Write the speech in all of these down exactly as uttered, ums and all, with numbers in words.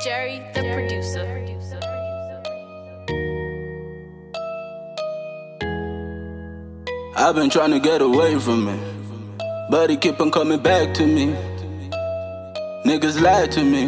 Jerry, the producer. I've been trying to get away from it, but he keep on coming back to me. Niggas lie to me,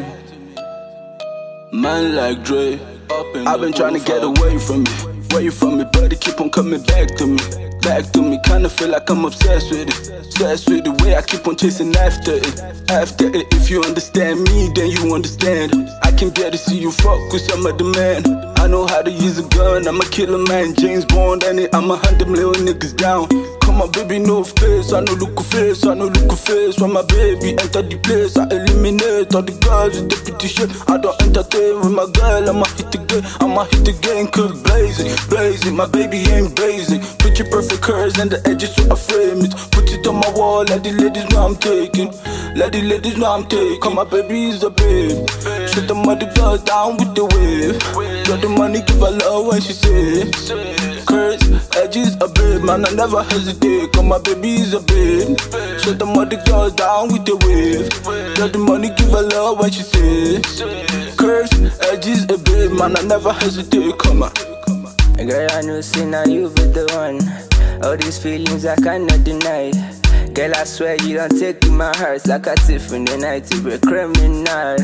man like Dre. I've been trying to get away from it, away from it, but he keep on coming back to me. Back to me, kinda feel like I'm obsessed with it. Obsessed with the way I keep on chasing after it. After it, if you understand me, then you understand. I can get to see you fuck with some other man. I know how to use a gun, I'm a killer man. James Bond, and it, I'ma hunt them little niggas down. Come on, baby, no face, I no look a face, I no look a face. When my baby enter the place, I eliminate all the girls with the pretty shit. I don't entertain with my girl, I'ma hit the game, I'ma hit the game, cause blazing, blazing. My baby ain't blazing. Picture perfect curves and the edges so I frame it. Put it on my wall, let the ladies know I'm taking. Let the ladies know I'm taking. Cause my baby is a babe. Shut the mother girls down with the wave. Got the money, give her love when she say. Curves, edges, a babe, man, I never hesitate. Cause my baby is a babe. Shut the mother girls down with the wave. Got the money, give her love when she say. Curves, edges, a babe, man, I never hesitate. Come on. Girl, I know say now you be the one. All these feelings I cannot deny. Girl, I swear you don't take in my heart like a thief in the night. You be a criminal.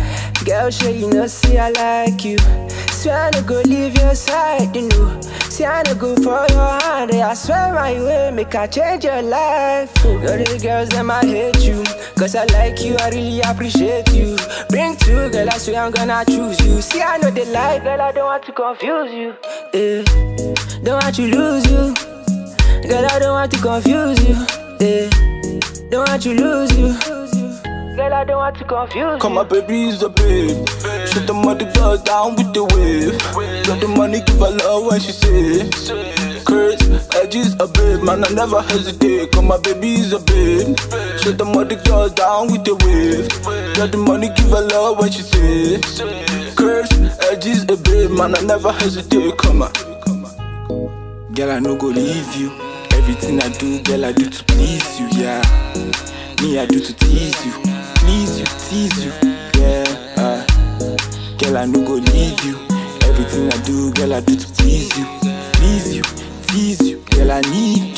Girl, sure you know say I like you. Swear I no go leave your side, you know. Say I no go for your hand. I swear my way make I change your life. All the girls them I hate you, cause I like you, I really appreciate you. Bring two, girl, I swear I'm gonna choose you. See I know they lie, girl, I don't want to confuse you. Eh, don't want to lose you. Girl, I don't want to confuse you. Eh, don't want to lose you. Girl, I don't want to confuse you. Cause my baby is a babe. Shut the mother girls down with the wave. Got the money, give her love when she say. Curves, edges, a babe, man, I never hesitate. Cause my baby is a babe. Shut the mother girls down with the wave. Got the money, give her love when she say. Curves, edges, a babe, man, I never hesitate. Come on. Girl, I no go leave you. Everything I do, girl, I do to please you, yeah. Me, I do to tease you. Please you, tease you, yeah. uh. Girl, I no go leave you. Everything I do, girl, I do to please you. Please you, tease you, girl, I need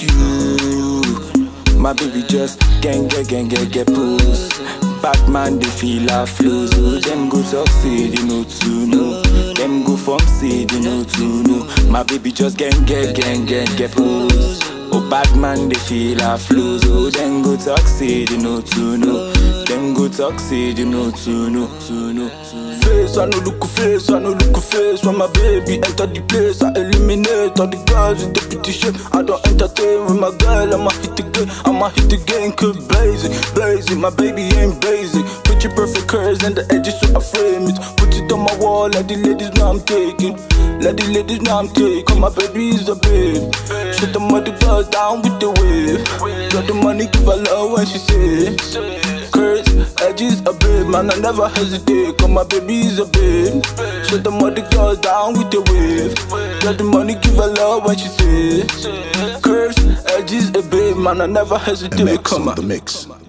you. My baby just gang, gang, gang, gang, get pose. Batman, they feel our flows. Oh, them go talk, say they know to know. Them go from say they know to know. My baby just gang, gang, gang, gang, get pose. Oh, Batman, they feel our flows. Oh, them go talk, say they know to know. Them go talk, say they know to know, to know, to know. Face, I no look a face, I no look a face. When my baby enter the place, I eliminate all the girls with the pretty shit. I don't entertain with my girl, I'ma hit the game, I'ma hit the game, cause blazing, blazing. My baby ain't blazing. Picture perfect curves and the edges so I frame it. Put it on my wall, let the ladies know I'm taking. Let the ladies know I'm taking. Cause my baby is a babe. Shut the mother girls down with the wave. Got the money, give her love when she say. Curves, edges, a babe, man, I never hesitate. Cause my baby is a babe. Shut the mother girls down with the wave. Got the money, give her love when she say. Curves, edges, a babe, man, I never hesitate. Come on. The mix.